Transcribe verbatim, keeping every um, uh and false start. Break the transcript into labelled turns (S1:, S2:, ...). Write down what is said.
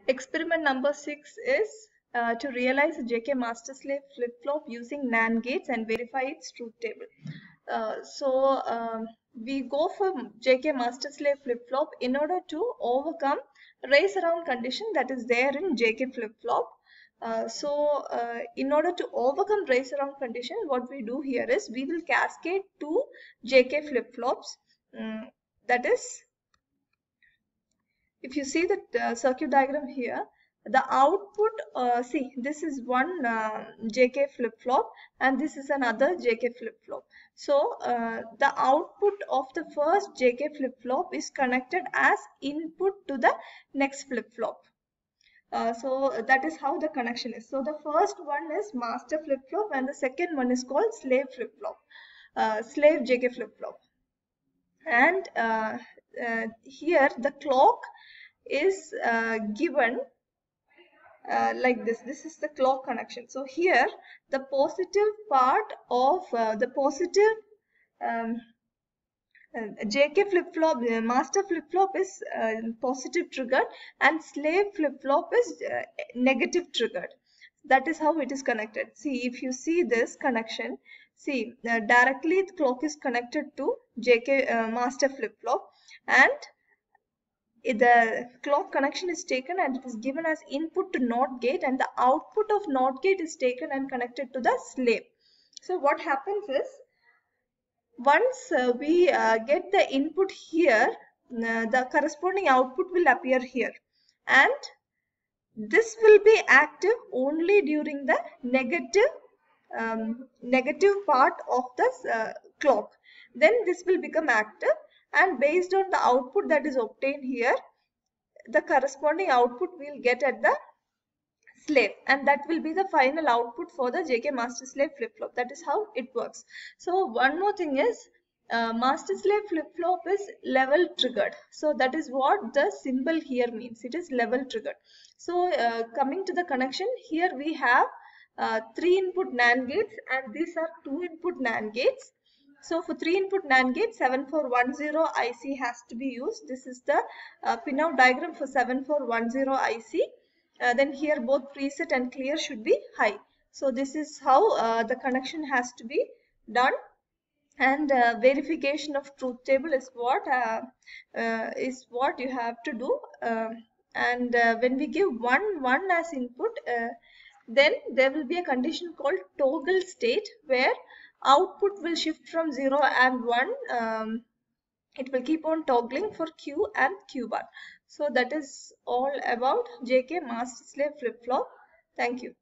S1: Experiment number six is uh, to realize a J K master slave flip-flop using NAND gates and verify its truth table. Uh, so um, we go for J K master slave flip-flop in order to overcome race around condition that is there in J K flip-flop. Uh, so uh, in order to overcome race around condition, what we do here is we will cascade two J K flip-flops. Um, that is, if you see the uh, circuit diagram here, the output, uh, see, this is one uh, J K flip-flop and this is another J K flip-flop. So uh, the output of the first J K flip-flop is connected as input to the next flip-flop. Uh, so that is how the connection is. So the first one is master flip-flop and the second one is called slave flip-flop, uh, slave J K flip-flop. And uh, uh, here the clock is uh, given uh, like this. This is the clock connection. So here the positive part of uh, the positive um, uh, J K flip-flop, uh, master flip-flop is uh, positive triggered and slave flip-flop is uh, negative triggered. That is how it is connected. See, if you see this connection, see uh, directly the clock is connected to J K uh, master flip-flop, and the clock connection is taken and it is given as input to NOT gate, and the output of NOT gate is taken and connected to the slave. So what happens is, once uh, we uh, get the input here, uh, the corresponding output will appear here, and this will be active only during the negative um, negative part of the uh, clock. Then this will become active, and based on the output that is obtained here, the corresponding output we'll get at the slave, and that will be the final output for the J K master slave flip-flop. That is how it works. So one more thing is, uh, master slave flip-flop is level triggered. So that is what the symbol here means. It is level triggered. So uh, coming to the connection, here we have uh, three input NAND gates and these are two input NAND gates. So for three input NAND gate, seven four one zero I C has to be used. This is the uh, pinout diagram for seven four one zero I C. Uh, then here both preset and clear should be high. So this is how uh, the connection has to be done, and uh, verification of truth table is what uh, uh, is what you have to do. Uh, and uh, when we give one one as input, uh, then there will be a condition called toggle state where output will shift from zero and one. Um, it will keep on toggling for Q and Q bar. So that is all about J K master slave flip-flop. Thank you.